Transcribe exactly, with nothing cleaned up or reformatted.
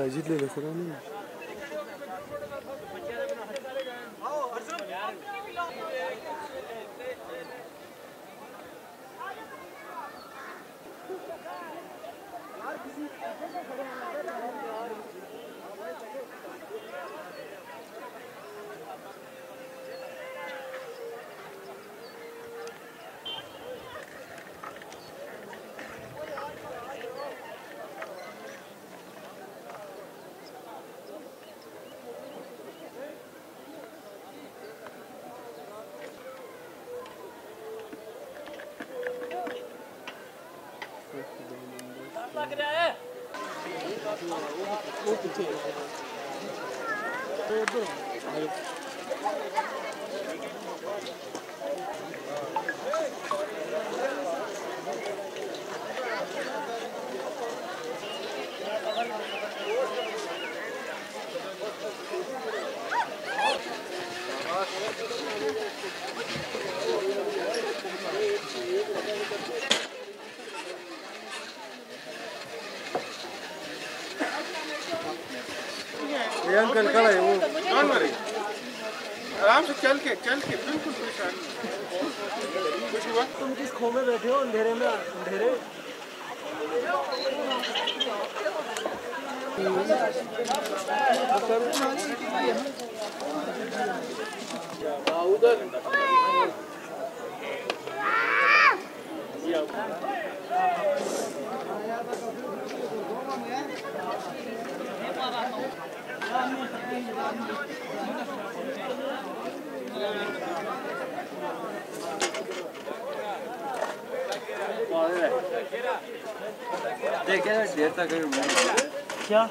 साजिदले लेखरा नहीं लग रहा है वो पीछे ये अंकल खड़ा है वो कौन मरे आराम से चल के चल के बिल्कुल परेशान कुछ हुआ तुम किस खो में बैठे हो अंधेरे में अंधेरे उधर देख देर तक क्या